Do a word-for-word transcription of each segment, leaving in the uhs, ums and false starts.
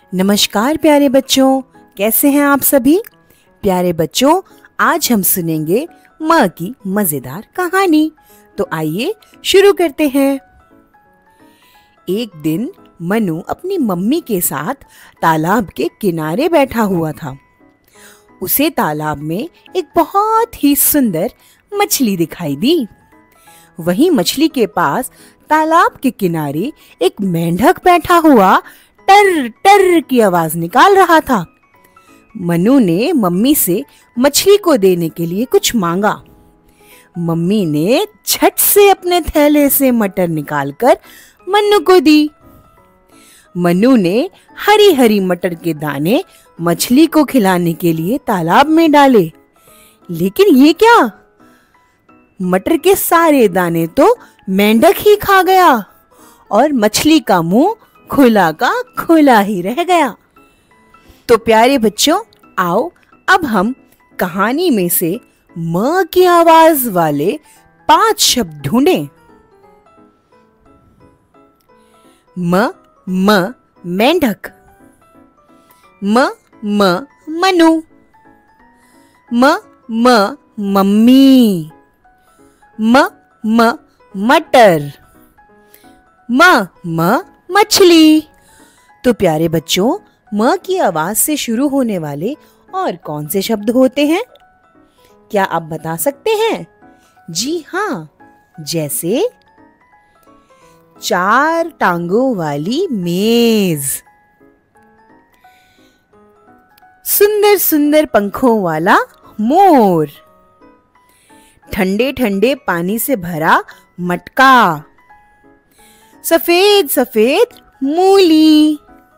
नमस्कार प्यारे बच्चों, कैसे हैं आप सभी। प्यारे बच्चों, आज हम सुनेंगे माँ की मजेदार कहानी। तो आइए शुरू करते हैं। एक दिन मनु अपनी मम्मी के साथ तालाब के किनारे बैठा हुआ था। उसे तालाब में एक बहुत ही सुंदर मछली दिखाई दी। वहीं मछली के पास तालाब के किनारे एक मेंढक बैठा हुआ टर टर की आवाज निकाल रहा था। मनु ने मम्मी से मछली को देने के लिए कुछ मांगा। मम्मी ने झट से अपने थैले से मटर निकालकर मनु को दी। मनु ने हरी हरी मटर के दाने मछली को खिलाने के लिए तालाब में डाले। लेकिन ये क्या, मटर के सारे दाने तो मेंढक ही खा गया और मछली का मुंह खुला का खुला ही रह गया। तो प्यारे बच्चों, आओ अब हम कहानी में से म की आवाज वाले पांच शब्द ढूंढें। म म मेंढक, म म मनु, म म मम्मी, म म मटर, म म मछली। तो प्यारे बच्चों, म की आवाज से शुरू होने वाले और कौन से शब्द होते हैं, क्या आप बता सकते हैं? जी हाँ, जैसे चार टांगों वाली मेज, सुंदर सुंदर पंखों वाला मोर, ठंडे ठंडे पानी से भरा मटका, सफेद सफेद मूली,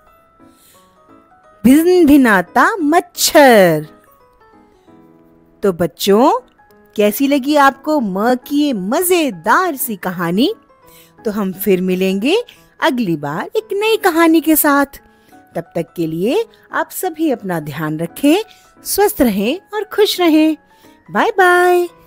भिन भिनाता मच्छर। तो बच्चों, कैसी लगी आपको म की ये मजेदार सी कहानी? तो हम फिर मिलेंगे अगली बार एक नई कहानी के साथ। तब तक के लिए आप सभी अपना ध्यान रखें, स्वस्थ रहें और खुश रहें। Bye bye.